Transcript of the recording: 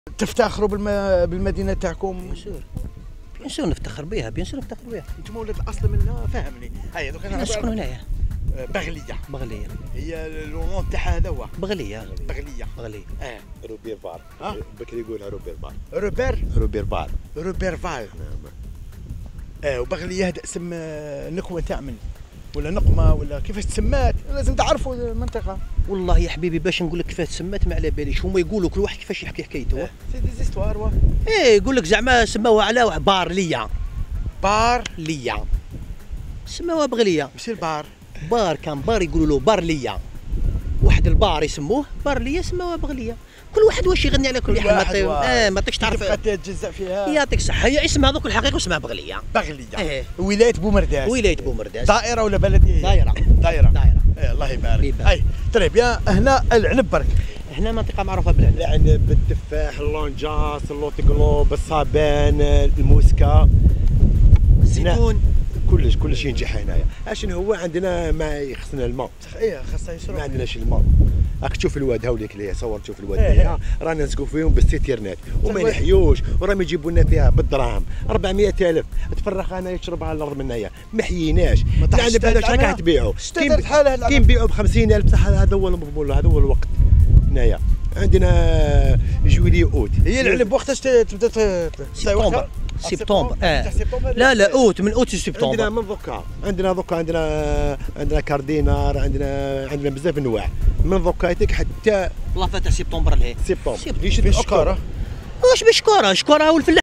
تفتخروا بالمدينه تاعكم؟ بيان سور نفتخر بها، بيان سور نفتخر بها. انتم ولاد الاصل منا، فهمني. هيا دوك انا نسكن هنايا. بغليه. هي اللون تاعها هذا هو بغليه. بغليه. روبير فار. بكري يقولها روبير فار. روبير فار. نعم. وبغليه هذا اسم نكوه تاع من ولا نقمه ولا كيفاش تسمات؟ لازم تعرفوا المنطقه. والله يا حبيبي باش نقول لك كيفاش تسمات ما على باليش، هما يقولوا كل واحد كيفاش يحكي حكايته. سي دي زيستوار. يقول لك زعما سماوها على واحد بارليه. سماوها بغليه. ماشي البار. كان بار يقولوا له بارليه. واحد البار يسموه بارليه، سماوها بغليه. كل واحد واش يغني على كل واحد. ما تعرفش تعرف. تتجزأ فيها. يعطيك الصحه، هي اسمها هذوك الحقيقه اسمها بغليه. ولايه بومرداس. دائره ولا بلديه؟ دائره. الله يبارك. اي طيب يا هنا العنب برك. هنا منطقه معروفه بالعنب. العنب، التفاح، اللونجاس، اللوتقلوب، الصابان، الموسكا، الزيتون، كلش ينجح هنايا. عشان هو عندنا ما يخصنا الماء. خاصها يشرب. ما عندناش الماء. راك تشوف الواد هاوليك اللي صور، تشوف الواد هنا رانا نسقوا فيهم بالسيتيرنات وما يحيوش، وراهم يجيبوا لنا فيها بالدراهم 400,000 تفرخ انا يشربها الارض من هنايا ما حييناش. العنب هذا شحال راح تبيعوا؟ كي نبيعوا ب 50,000 بصح هذا هو المقبول، هذا هو الوقت هنايا. عندنا جويلي اوت. هي العنب وقتاش تبدا سبتمبر. لا اوت، من اوت لسبتمبر. عندنا من عندنا كاردينار، عندنا بزاف انواع من ذكايتك حتى لافا تاع سبتمبر لهي. سبتمبر. ليش بشكاره؟ واش بشكاره؟ شكاره والفلاح